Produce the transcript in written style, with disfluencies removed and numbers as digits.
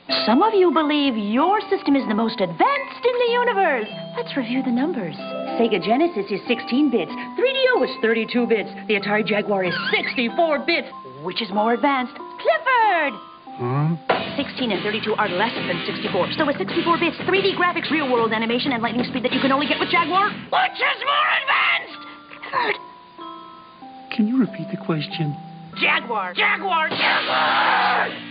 Some of you believe your system is the most advanced in the universe. Let's review the numbers. Sega Genesis is 16 bits. 3DO is 32 bits. The Atari Jaguar is 64 bits. Which is more advanced? Clifford! 16 and 32 are less than 64. So with 64 bits, 3D graphics, real-world animation, and lightning speed that you can only get with Jaguar, which is more advanced? Clifford! Can you repeat the question? Jaguar! Jaguar! Jaguar!